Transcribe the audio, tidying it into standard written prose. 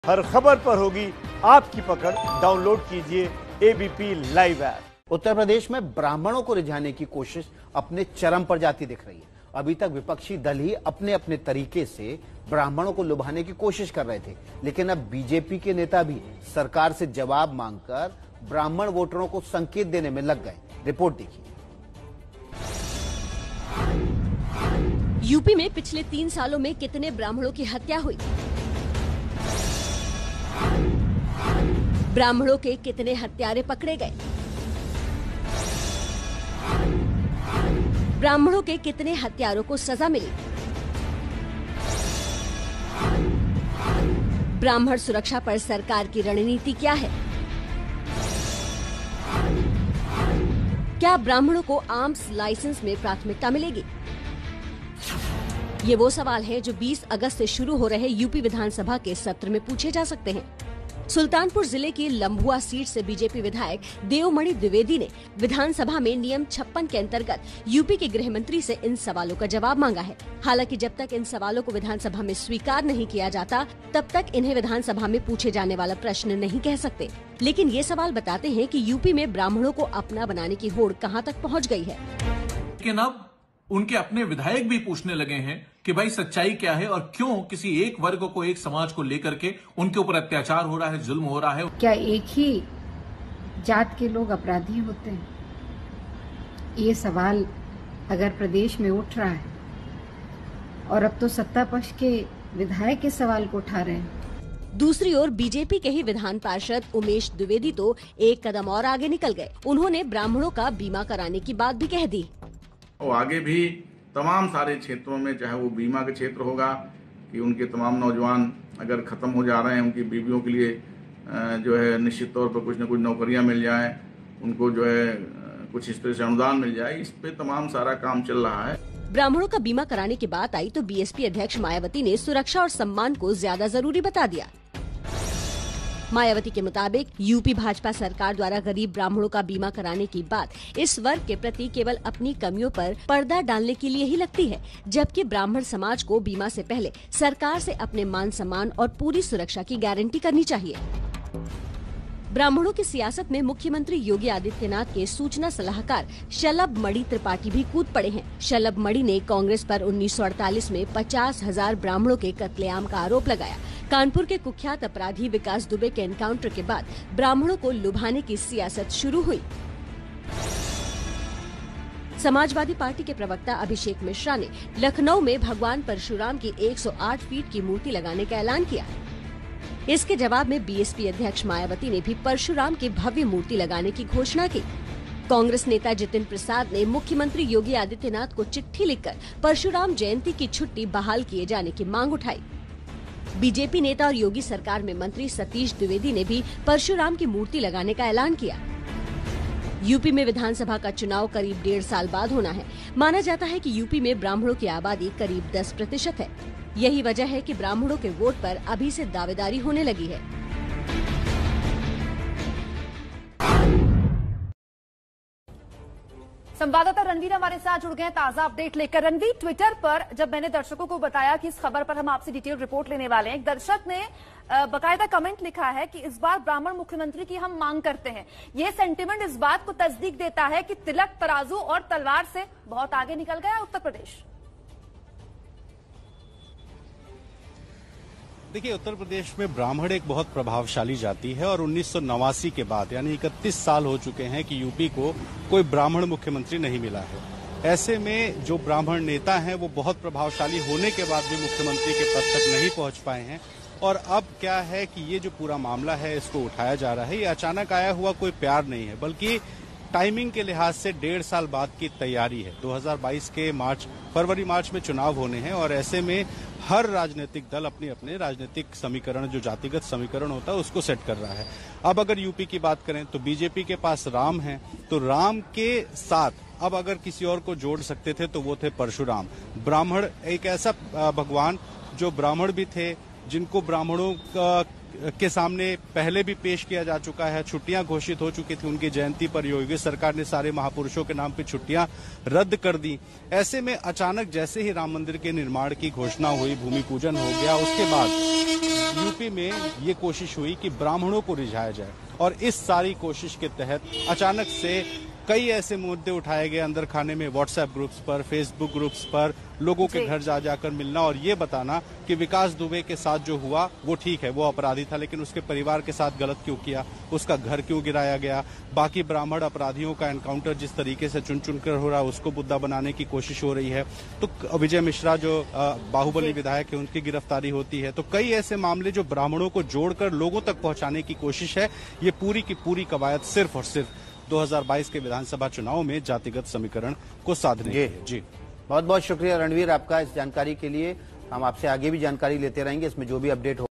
हर खबर पर होगी आपकी पकड़। डाउनलोड कीजिए ABP live app. Uttar Pradesh में ब्राह्मणों को रिझाने की कोशिश अपने चरम पर जाती दिख रही है। अभी तक विपक्षी दल ही अपने अपने तरीके से ब्राह्मणों को लुभाने की कोशिश कर रहे थे, लेकिन अब बीजेपी के नेता भी सरकार से जवाब मांगकर ब्राह्मण वोटरों को संकेत देने में लग गए। रिपोर्ट देखिए। यूपी में पिछले 3 सालों में कितने ब्राह्मणों की हत्या हुई? ब्राह्मणों के कितने हत्यारे पकड़े गए? ब्राह्मणों के कितने हत्यारों को सजा मिली? ब्राह्मण सुरक्षा पर सरकार की रणनीति क्या है? क्या ब्राह्मणों को आर्म्स लाइसेंस में प्राथमिकता मिलेगी? ये वो सवाल है जो 20 अगस्त से शुरू हो रहे यूपी विधानसभा के सत्र में पूछे जा सकते हैं। सुल्तानपुर जिले की लंबुआ सीट से बीजेपी विधायक देवमणि द्विवेदी ने विधानसभा में नियम 56 के अंतर्गत यूपी के गृह मंत्री से इन सवालों का जवाब मांगा है। हालांकि जब तक इन सवालों को विधानसभा में स्वीकार नहीं किया जाता, तब तक इन्हें विधानसभा में पूछे जाने वाला प्रश्न नहीं कह सकते। लेकिन ये सवाल बताते हैं कि यूपी में ब्राह्मणों को अपना बनाने की होड़ कहाँ तक पहुँच गई है। लेकिन अब उनके अपने विधायक भी पूछने लगे हैं कि भाई सच्चाई क्या है और क्यों किसी एक वर्ग को, एक समाज को लेकर के उनके ऊपर अत्याचार हो रहा है, जुल्म हो रहा है। क्या एक ही जात के लोग अपराधी होते हैं? ये सवाल अगर प्रदेश में उठ रहा है और अब तो सत्ता पक्ष के विधायक इस सवाल को उठा रहे हैं। दूसरी ओर बीजेपी के ही विधान पार्षद उमेश द्विवेदी तो एक कदम और आगे निकल गए। उन्होंने ब्राह्मणों का बीमा कराने की बात भी कह दी। और आगे भी तमाम सारे क्षेत्रों में, चाहे वो बीमा का क्षेत्र होगा कि उनके तमाम नौजवान अगर खत्म हो जा रहे हैं, उनकी बीवियों के लिए जो है निश्चित तौर पर कुछ न कुछ नौकरियां मिल जाए, उनको जो है कुछ इस तरह से अनुदान मिल जाए, इस पे तमाम सारा काम चल रहा है। ब्राह्मणों का बीमा कराने की बात आई तो बीएसपी अध्यक्ष मायावती ने सुरक्षा और सम्मान को ज्यादा जरूरी बता दिया। मायावती के मुताबिक यूपी भाजपा सरकार द्वारा गरीब ब्राह्मणों का बीमा कराने की बात इस वर्ग के प्रति केवल अपनी कमियों पर पर्दा डालने के लिए ही लगती है, जबकि ब्राह्मण समाज को बीमा से पहले सरकार से अपने मान सम्मान और पूरी सुरक्षा की गारंटी करनी चाहिए। ब्राह्मणों की सियासत में मुख्यमंत्री योगी आदित्यनाथ के सूचना सलाहकार शलभ मणि त्रिपाठी भी कूद पड़े हैं। शलभ मणि ने कांग्रेस पर 1948 में 50,000 ब्राह्मणों के कत्लेआम का आरोप लगाया। कानपुर के कुख्यात अपराधी विकास दुबे के एनकाउंटर के बाद ब्राह्मणों को लुभाने की सियासत शुरू हुई। समाजवादी पार्टी के प्रवक्ता अभिषेक मिश्रा ने लखनऊ में भगवान परशुराम की 108 फीट की मूर्ति लगाने का ऐलान किया। इसके जवाब में बीएसपी अध्यक्ष मायावती ने भी परशुराम की भव्य मूर्ति लगाने की घोषणा की। कांग्रेस नेता जितिन प्रसाद ने मुख्यमंत्री योगी आदित्यनाथ को चिट्ठी लिखकर परशुराम जयंती की छुट्टी बहाल किए जाने की मांग उठाई। बीजेपी नेता और योगी सरकार में मंत्री सतीश द्विवेदी ने भी परशुराम की मूर्ति लगाने का ऐलान किया। यूपी में विधानसभा का चुनाव करीब 1.5 साल बाद होना है। माना जाता है कि यूपी में ब्राह्मणों की आबादी करीब 10% है। यही वजह है कि ब्राह्मणों के वोट पर अभी से दावेदारी होने लगी है। संवाददाता रणवीर हमारे साथ जुड़ गए हैं ताजा अपडेट लेकर। रणवीर, ट्विटर पर जब मैंने दर्शकों को बताया कि इस खबर पर हम आपसे डिटेल रिपोर्ट लेने वाले हैं, एक दर्शक ने बकायदा कमेंट लिखा है कि इस बार ब्राह्मण मुख्यमंत्री की हम मांग करते हैं। ये सेंटिमेंट इस बात को तस्दीक देता है कि तिलक, तराजू और तलवार से बहुत आगे निकल गया उत्तर प्रदेश। देखिए, उत्तर प्रदेश में ब्राह्मण एक बहुत प्रभावशाली जाति है और 1989 के बाद यानी 31 साल हो चुके हैं कि यूपी को कोई ब्राह्मण मुख्यमंत्री नहीं मिला है। ऐसे में जो ब्राह्मण नेता हैं वो बहुत प्रभावशाली होने के बाद भी मुख्यमंत्री के पद तक नहीं पहुंच पाए हैं। और अब क्या है कि ये जो पूरा मामला है इसको उठाया जा रहा है, ये अचानक आया हुआ कोई प्यार नहीं है, बल्कि टाइमिंग के लिहाज से 1.5 साल बाद की तैयारी है। 2022 के फरवरी मार्च में चुनाव होने हैं और ऐसे में हर राजनीतिक दल अपने अपने राजनीतिक समीकरण, जो जातिगत समीकरण होता है, उसको सेट कर रहा है। अब अगर यूपी की बात करें तो बीजेपी के पास राम है, तो राम के साथ अब अगर किसी और को जोड़ सकते थे तो वो थे परशुराम। ब्राह्मण एक ऐसा भगवान जो ब्राह्मण भी थे, जिनको ब्राह्मणों के सामने पहले भी पेश किया जा चुका है। छुट्टियां घोषित हो चुकी थी उनकी जयंती पर। योगी सरकार ने सारे महापुरुषों के नाम पे छुट्टियां रद्द कर दी। ऐसे में अचानक जैसे ही राम मंदिर के निर्माण की घोषणा हुई, भूमि पूजन हो गया, उसके बाद यूपी में ये कोशिश हुई कि ब्राह्मणों को रिझाया जाए और इस सारी कोशिश के तहत अचानक से कई ऐसे मुद्दे उठाए गए अंदर खाने में, व्हाट्सएप ग्रुप्स पर, फेसबुक ग्रुप्स पर, लोगों के घर जा जाकर मिलना और ये बताना कि विकास दुबे के साथ जो हुआ वो ठीक है, वो अपराधी था, लेकिन उसके परिवार के साथ गलत क्यों किया, उसका घर क्यों गिराया गया, बाकी ब्राह्मण अपराधियों का एनकाउंटर जिस तरीके से चुन चुन कर हो रहा है उसको मुद्दा बनाने की कोशिश हो रही है। तो विजय मिश्रा जो बाहुबली विधायक है उनकी गिरफ्तारी होती है। तो कई ऐसे मामले जो ब्राह्मणों को जोड़कर लोगों तक पहुंचाने की कोशिश है। ये पूरी की पूरी कवायद सिर्फ और सिर्फ 2022 के विधानसभा चुनाव में जातिगत समीकरण को साधने के लिए। जी बहुत बहुत शुक्रिया रणवीर आपका इस जानकारी के लिए। हम आपसे आगे भी जानकारी लेते रहेंगे, इसमें जो भी अपडेट हो